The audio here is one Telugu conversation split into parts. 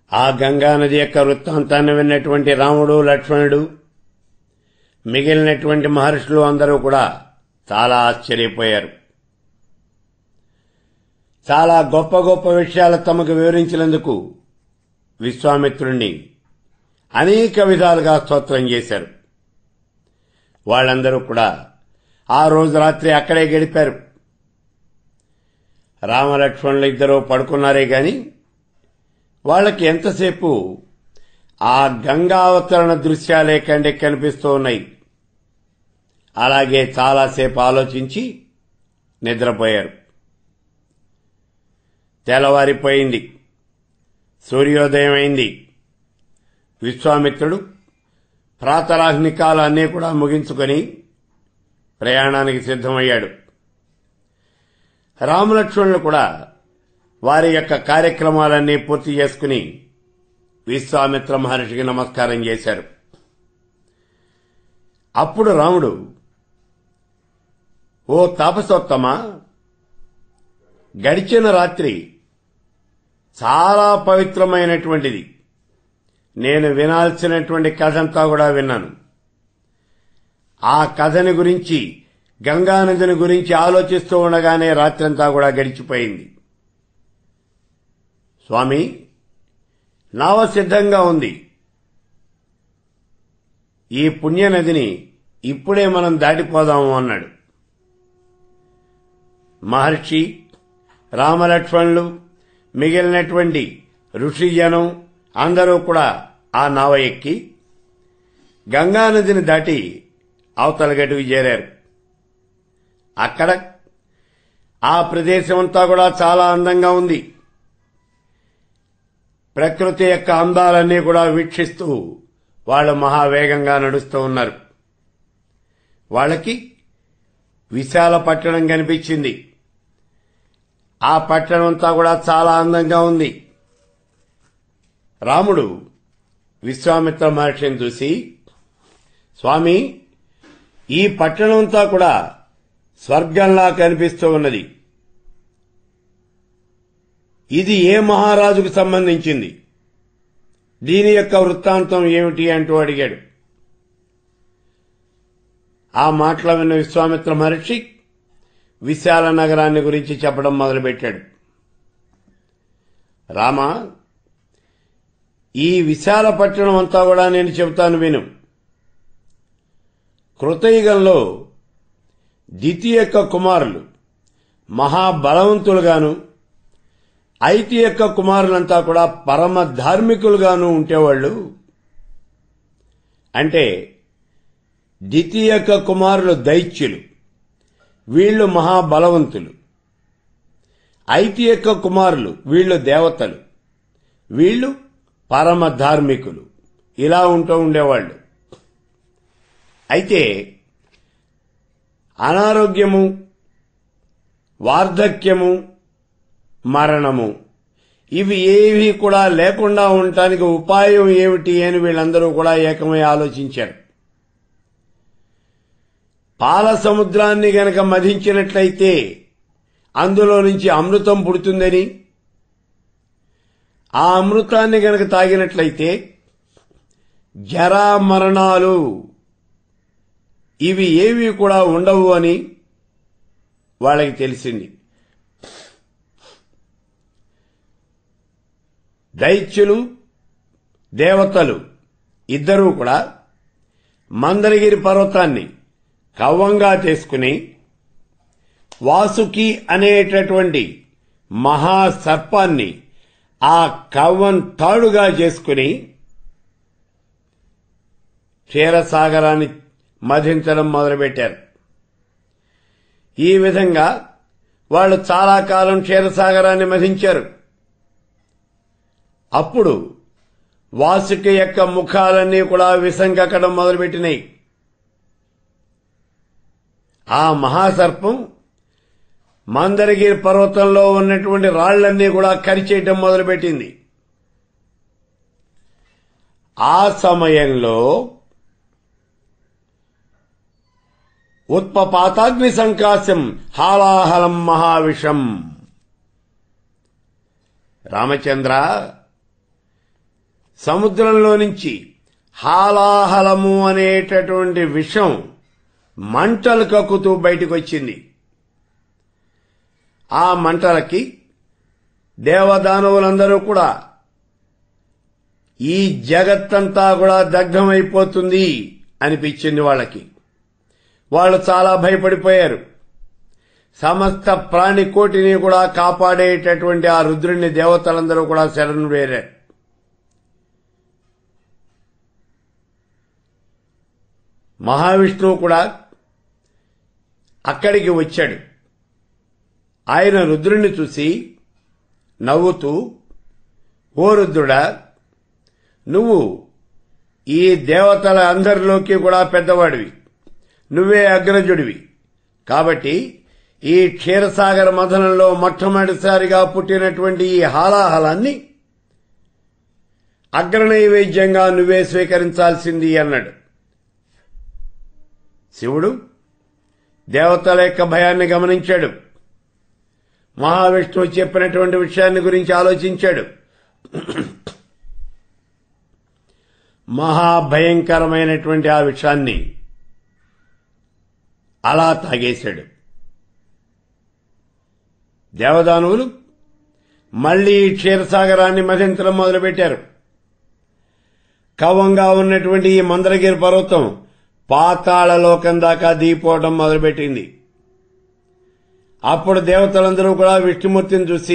ఆ గంగానది యొక్క వృత్తాంతాన్ని విన్నటువంటి రాముడు, లక్ష్మణుడు, మిగిలినటువంటి మహర్షులు అందరూ కూడా చాలా ఆశ్చర్యపోయారు. చాలా గొప్ప గొప్ప విషయాలు తమకు వివరించినందుకు విశ్వామిత్రుణ్ణి అనేక విధాలుగా స్తోత్రం చేశారు. వాళ్ళందరూ కూడా ఆ రోజు రాత్రి అక్కడే గడిపారు. రామలక్ష్మణులు ఇద్దరూ పడుకున్నారే గాని వాళ్ళకి ఎంతసేపు ఆ గంగావతరణ దృశ్యాలే కంటికి కనిపిస్తూ ఉన్నాయి. అలాగే చాలాసేపు ఆలోచించి నిద్రపోయారు. తెల్లవారిపోయింది. సూర్యోదయం అయింది. విశ్వామిత్రుడు ప్రాతరాహ్నికాలన్నీ కూడా ముగించుకొని ప్రయాణానికి సిద్ధమయ్యాడు. రామలక్ష్మణులు కూడా వారి యొక్క కార్యక్రమాలన్నీ పూర్తి చేసుకుని విశ్వామిత్ర మహర్షికి నమస్కారం చేశారు. అప్పుడు రాముడు, ఓ తాపసోత్తమా, గడిచిన రాత్రి చాలా పవిత్రమైనటువంటిది. నేను వినాల్సినటువంటి కథంతా కూడా విన్నాను. ఆ కథని గురించి, గంగానదిని గురించి ఆలోచిస్తూ ఉండగానే రాత్రంతా కూడా గడిచిపోయింది. స్వామి, నావ సిద్ధంగా ఉంది. ఈ పుణ్యనదిని ఇప్పుడే మనం దాటిపోదాము అన్నాడు. మహర్షి, రామలక్ష్మణులు, మిగిలినటువంటి ఋషిజనం అందరూ కూడా ఆ నావ ఎక్కి గంగానదిని దాటి అవతల గట్టుకు చేరారు. అక్కడ ఆ ప్రదేశం అంతా కూడా చాలా అందంగా ఉంది. ప్రకృతి యొక్క అందాలన్నీ కూడా వీక్షిస్తూ వాళ్ళు మహావేగంగా నడుస్తూ ఉన్నారు. వాళ్ళకి విశాల పట్టణం కనిపించింది. ఆ పట్టణం అంతా కూడా చాలా అందంగా ఉంది. రాముడు విశ్వామిత్ర మహర్షిని చూసి, స్వామి, ఈ పట్టణం అంతా కూడా స్వర్గంలా కనిపిస్తూ ఉన్నది. ఇది ఏ మహారాజుకు సంబంధించింది? దీని యొక్క వృత్తాంతం ఏమిటి అంటూ అడిగాడు. ఆ మాటలు విన్న విశ్వామిత్ర మహర్షి విశాల నగరాన్ని గురించి చెప్పడం మొదలుపెట్టాడు. రామ, ఈ విశాల పట్టణం అంతా కూడా నేను చెబుతాను విను. కృతయుగంలో దితి యొక్క కుమారులు మహాబలవంతులుగాను, ఐతి యొక్క కుమారులంతా కూడా పరమ ధార్మికులుగాను ఉండేవాళ్లు. అంటే దితి యొక్క కుమారులు దైత్యులు, వీళ్లు మహాబలవంతులు. ఐతి యొక్క కుమారులు వీళ్లు దేవతలు, వీళ్లు పరమ ధార్మికులు. ఇలా ఉంటూ ఉండేవాళ్లు. అయితే అనారోగ్యము, వార్ధక్యము, మరణము ఇవి ఏవి కూడా లేకుండా ఉండటానికి ఉపాయం ఏమిటి అని వీళ్ళందరూ కూడా ఏకమై ఆలోచించారు. పాల సముద్రాన్ని గనక మధించినట్లయితే అందులో నుంచి అమృతం పుడుతుందని, ఆ అమృతాన్ని గనక తాగినట్లయితే జరా మరణాలు ఇవి ఏవి కూడా ఉండవు అని వాళ్ళకి తెలిసింది. దైత్యులు, దేవతలు ఇద్దరూ కూడా మందరగిరి పర్వతాన్ని కవ్వంగా చేసుకుని వాసుకి అనేటటువంటి మహాసర్పాన్ని ఆ కవ్వం తాడుగా చేసుకుని క్షీరసాగరాన్ని మధించడం మొదలుపెట్టారు. ఈ విధంగా వాళ్ళు చాలా కాలం క్షీరసాగరాన్ని మధించారు. అప్పుడు వాసుకి యొక్క ముఖాలన్నీ కూడా విషం కక్కడం మొదలుపెట్టినాయి. ఆ మహాసర్పం మందరగిరి పర్వతంలో ఉన్నటువంటి రాళ్లన్నీ కూడా కరిచేయటం మొదలుపెట్టింది. ఆ సమయంలో ఉత్పపాతాగ్ని సంకాశం హాలాహలం మహావిషం. రామచంద్ర, సముద్రంలో నుంచి హాలాహలము అనేటటువంటి విషం మంటలు కక్కుతూ బయటకు వచ్చింది. ఆ మంటలకి దేవదానవులందరూ కూడా ఈ జగత్తంతా కూడా దగ్ధమైపోతుంది అనిపించింది వాళ్ళకి. వాళ్ళు చాలా భయపడిపోయారు. సమస్త ప్రాణికోటిని కూడా కాపాడేటటువంటి ఆ రుద్రుని దేవతలందరూ కూడా శరణు వేరారు. మహావిష్ణువు కూడా అక్కడికి వచ్చాడు. ఆయన రుద్రుణ్ణి చూసి నవ్వుతూ, ఓ రుద్రుడా, నువ్వు ఈ దేవతల అందరిలోకి కూడా పెద్దవాడివి, నువ్వే అగ్రజుడివి. కాబట్టి ఈ క్షీరసాగర మథనంలో మొట్టమొదటిసారిగా పుట్టినటువంటి ఈ హాలాహలాన్ని అగ్రనైవేద్యంగా నువ్వే స్వీకరించాల్సింది అన్నాడు. శివుడు దేవతల యొక్క భయాన్ని గమనించాడు. మహావిష్ణువు చెప్పినటువంటి విషయాన్ని గురించి ఆలోచించాడు. మహాభయంకరమైనటువంటి ఆ విషయాన్ని అలా తాగేశాడు. దేవదానవులు మళ్లీ క్షీరసాగరాన్ని మధించడం మొదలుపెట్టారు. కవంగా ఉన్నటువంటి ఈ మందరగిరి పర్వతం పాతాళలోకం దాకా దిగిపోవడం మొదలుపెట్టింది. అప్పుడు దేవతలందరూ కూడా విష్ణుమూర్తిని చూసి,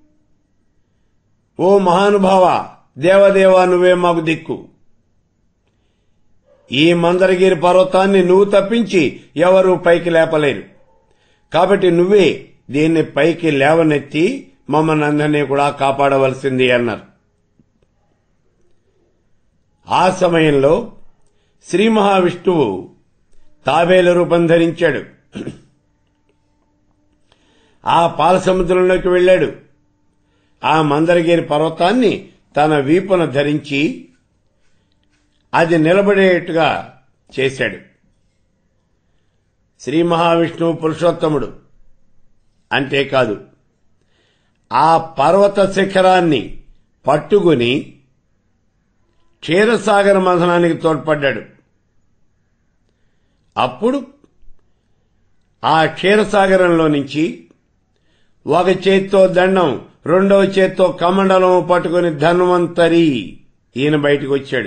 ఓ మహానుభావ, దేవదేవ, నువ్వే మాకు దిక్కు. ఈ మందరగిరి పర్వతాన్ని నువ్వు తప్పించి ఎవరూ పైకి లేపలేరు. కాబట్టి నువ్వే దీన్ని పైకి లేవనెత్తి మమ్మల్ని అందరినీ కూడా కాపాడవలసింది అన్నారు. ఆ సమయంలో శ్రీ మహావిష్ణువు తాబేలు రూపం ధరించాడు. ఆ పాలసముద్రంలోకి వెళ్లాడు. ఆ మందరగిరి పర్వతాన్ని తన వీపున ధరించి అది నిలబడేట్టుగా చేశాడు. శ్రీ మహావిష్ణువు పురుషోత్తముడు. అంతేకాదు, ఆ పర్వత శిఖరాన్ని పట్టుకుని క్షీరసాగర మథనానికి తోడ్పడ్డాడు. అప్పుడు ఆ క్షీరసాగరంలో నుంచి ఒక చేత్తో దండం, రెండవ చేత్తో కమండలం పట్టుకుని ధన్వంతరి ఈయన బయటకు వచ్చాడు.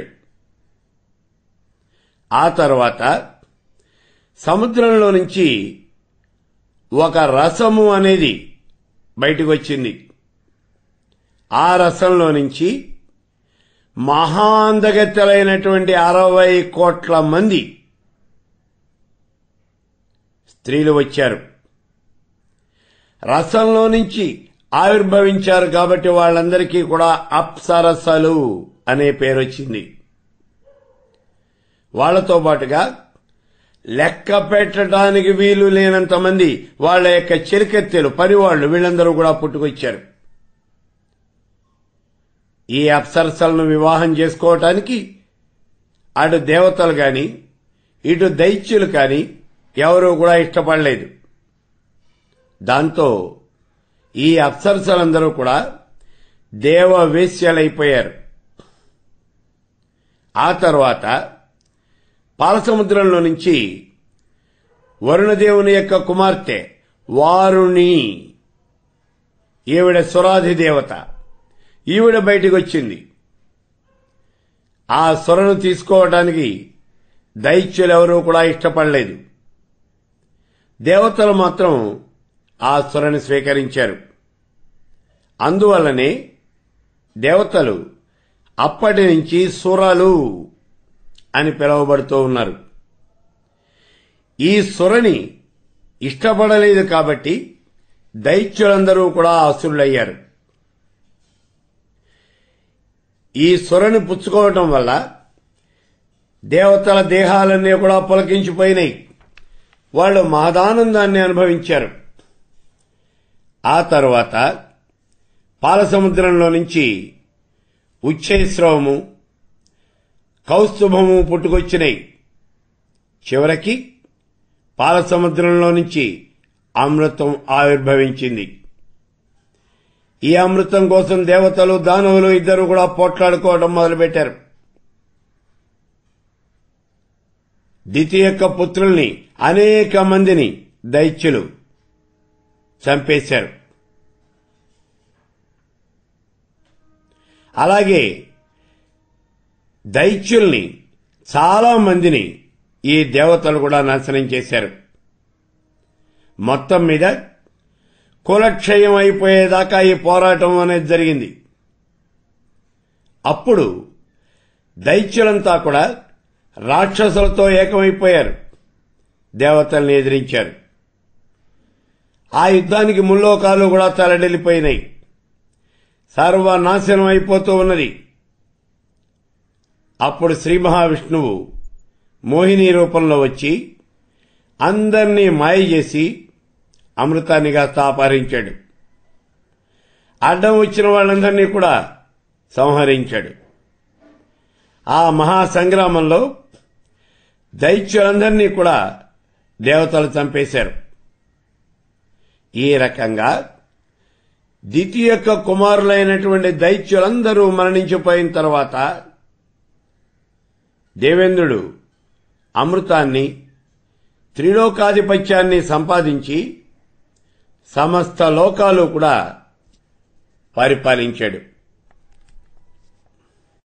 ఆ తర్వాత సముద్రంలో నుంచి ఒక రసము అనేది బయటకు వచ్చింది. ఆ రసంలో నుంచి మహాందగత్తెలైనటువంటి 60 కోట్ల మంది స్త్రీలు వచ్చారు. రసంలో నుంచి ఆవిర్భవించారు కాబట్టి వాళ్ళందరికీ కూడా అప్సరసలు అనే పేరు వచ్చింది. వాళ్లతో పాటుగా లెక్క పెట్టడానికి వీలు లేనంత మంది వాళ్ల యొక్క చిరకెత్తెలు, పనివాళ్లు, వీళ్ళందరూ కూడా పుట్టుకొచ్చారు. ఈ అప్సరసలను వివాహం చేసుకోవటానికి అటు దేవతలు గాని ఇటు దైత్యులు కాని ఎవరూ కూడా ఇష్టపడలేదు. దాంతో ఈ అప్సరసలందరూ కూడా దేవవేశ్యలైపోయారు. ఆ తర్వాత పాలసముద్రంలో నుంచి వరుణదేవుని యొక్క కుమార్తె వారుణి, ఈవిడ సురాధి దేవత, ఈవిడ బయటికి వచ్చింది. ఆ సురను తీసుకోవడానికి దైత్యులెవరూ కూడా ఇష్టపడలేదు. దేవతలు మాత్రం ఆ సురని స్వీకరించారు. అందువల్లనే దేవతలు అప్పటి నుంచి సురలు అని పిలువబడుతూ ఉన్నారు. ఈ సురని ఇష్టపడలేదు కాబట్టి దైత్యులందరూ కూడా అసురులయ్యారు. ఈ సురని పుచ్చుకోవటం వల్ల దేవతల దేహాలన్నీ కూడా పులకించిపోయినాయి. వాళ్ళు మహదానందాన్ని అనుభవించారు. ఆ తర్వాత పాలసముద్రంలో నుంచి ఉచ్చైస్రవము, కౌస్తుభము పుట్టుకొచ్చినాయి. చివరికి పాలసముద్రంలో నుంచి అమృతం ఆవిర్భవించింది. ఈ అమృతం కోసం దేవతలు దానవులు ఇద్దరు కూడా పోట్లాడుకోవడం మొదలుపెట్టారు. దితి యొక్క పుత్రుల్ని అనేక మందిని దైత్యులు చంపేశారు. అలాగే దైత్యుల్ని చాలా మందిని ఈ దేవతలు కూడా నాశనం చేశారు. మొత్తం మీద కులక్షయం అయిపోయేదాకా ఈ పోరాటం అనేది జరిగింది. అప్పుడు దైత్యులంతా కూడా రాక్షసులతో ఏకమైపోయారు, దేవతల్ని ఎదిరించారు. ఆ యుద్ధానికి ముల్లోకాలు కూడా తలడిల్లిపోయినాయి, సర్వనాశనం అయిపోతూ ఉన్నది. అప్పుడు శ్రీ మహావిష్ణువు మోహిని రూపంలో వచ్చి అందర్నీ మాయ చేసి అమృతాన్ని కాస్త అపహరించాడు. అడ్డం వచ్చిన వాళ్ళందరినీ కూడా సంహరించాడు. ఆ మహాసంగ్రామంలో దైత్యులందరినీ కూడా దేవతలు చంపేశారు. ఈ రకంగా దితి యొక్క కుమారులైనటువంటి దైత్యులందరూ మరణించిపోయిన తర్వాత దేవేంద్రుడు అమృతాన్ని, త్రిలోకాధిపత్యాన్ని సంపాదించి సమస్త లోకాలు కూడా పరిపాలించాడు.